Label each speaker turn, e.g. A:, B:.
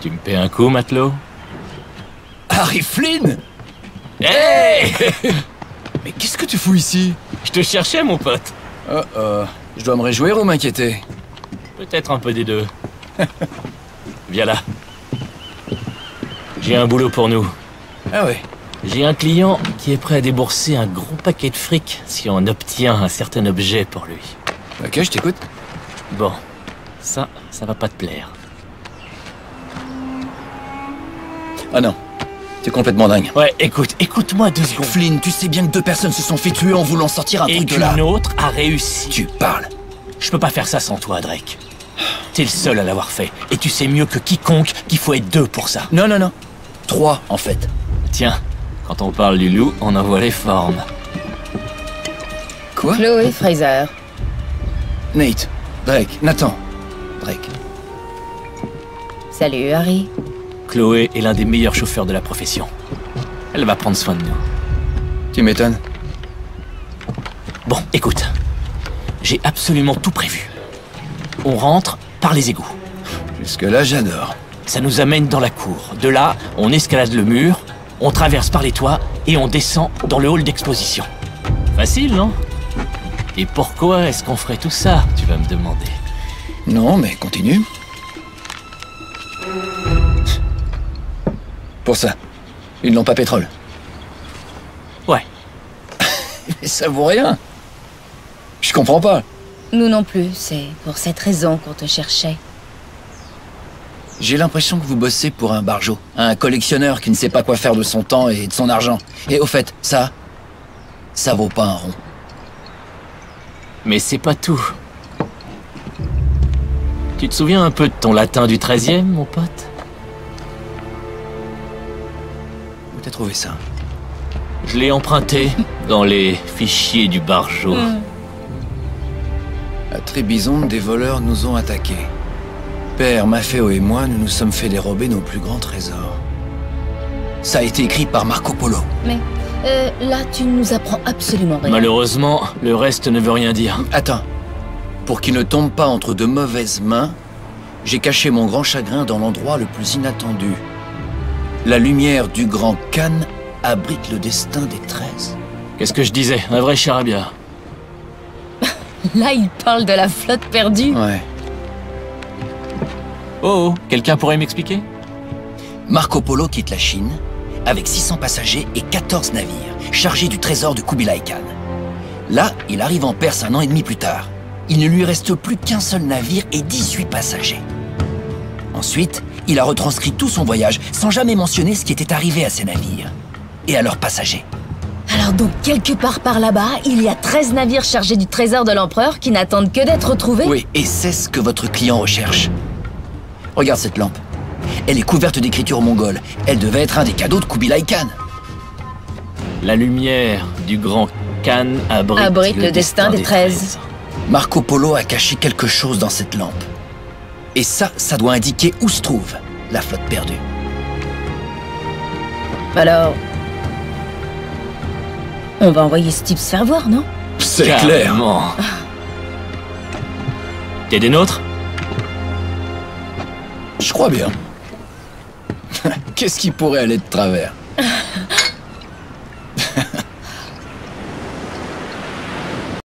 A: Tu me paies un coup, matelot?
B: Harry Flynn!
A: Hey!
B: Mais qu'est-ce que tu fous ici?
A: Je te cherchais, mon pote.
B: Je dois me réjouir ou m'inquiéter?
A: Peut-être un peu des deux. Viens là. J'ai un boulot pour nous.
B: Ah ouais.
A: J'ai un client qui est prêt à débourser un gros paquet de fric si on obtient un certain objet pour lui.
B: Ok, je t'écoute.
A: Bon, ça va pas te plaire.
B: Ah non, t'es complètement dingue.
A: Ouais, écoute-moi 2 secondes.
B: Flynn, tu sais bien que 2 personnes se sont fait tuer en voulant sortir un
A: Et
B: truc de là.
A: qu'une autre a réussi.
B: Tu parles.
A: Je peux pas faire ça sans toi, Drake. T'es le seul à l'avoir fait. Et tu sais mieux que quiconque qu'il faut être 2 pour ça.
B: Non, 3, en fait.
A: Tiens, quand on parle du loup, on en voit les formes.
B: Quoi?
C: Chloé Fraser.
B: Nate. Drake. Nathan. Drake.
C: Salut, Harry.
A: Chloé est l'un des meilleurs chauffeurs de la profession. Elle va prendre soin de nous.
B: Tu m'étonnes.
A: Bon, écoute. J'ai absolument tout prévu. On rentre par les égouts.
B: Jusque-là, j'adore.
A: Ça nous amène dans la cour. De là, on escalade le mur, on traverse par les toits et on descend dans le hall d'exposition. Facile, non? Et pourquoi est-ce qu'on ferait tout ça, tu vas me demander?
B: Non, mais continue. Pour ça. Une lampe à pétrole.
A: Ouais.
B: Mais ça vaut rien. Je comprends pas.
C: Nous non plus, c'est pour cette raison qu'on te cherchait.
B: J'ai l'impression que vous bossez pour un barjot. Un collectionneur qui ne sait pas quoi faire de son temps et de son argent. Et au fait, ça vaut pas un rond.
A: Mais c'est pas tout. Tu te souviens un peu de ton latin du 13e, mon pote?
B: Où t'as trouvé ça?
A: Je l'ai emprunté dans les fichiers du barjot.
B: À Trébizonde, des voleurs nous ont attaqués. Père, Maffeo et moi, nous nous sommes fait dérober nos plus grands trésors. Ça a été écrit par Marco Polo.
C: Mais, là, tu nous apprends absolument rien.
A: Malheureusement, le reste ne veut rien dire.
B: Attends. Pour qu'il ne tombe pas entre de mauvaises mains, j'ai caché mon grand chagrin dans l'endroit le plus inattendu. La lumière du grand Khan abrite le destin des 13.
A: Qu'est-ce que je disais? Un vrai charabia.
C: Là, il parle de la flotte perdue.
B: Ouais.
A: Oh, quelqu'un pourrait m'expliquer?
B: Marco Polo quitte la Chine avec 600 passagers et 14 navires chargés du trésor de Kubilai Khan. Là, il arrive en Perse 1 an et demi plus tard. Il ne lui reste plus qu'un seul navire et 18 passagers. Ensuite, il a retranscrit tout son voyage sans jamais mentionner ce qui était arrivé à ses navires et à leurs passagers.
C: Alors donc, quelque part par là-bas, il y a 13 navires chargés du trésor de l'empereur qui n'attendent que d'être retrouvés?
B: Oui, et c'est ce que votre client recherche. Regarde cette lampe. Elle est couverte d'écritures mongoles. Elle devait être un des cadeaux de Kubilai Khan.
A: La lumière du grand Khan abrite
C: le destin des 13.
B: Marco Polo a caché quelque chose dans cette lampe. Et ça doit indiquer où se trouve la flotte perdue.
C: Alors... on va envoyer ce type se faire voir, non?
B: C'est
A: Carrément. T'es des nôtres?
B: Je crois bien. Qu'est-ce qui pourrait aller de travers?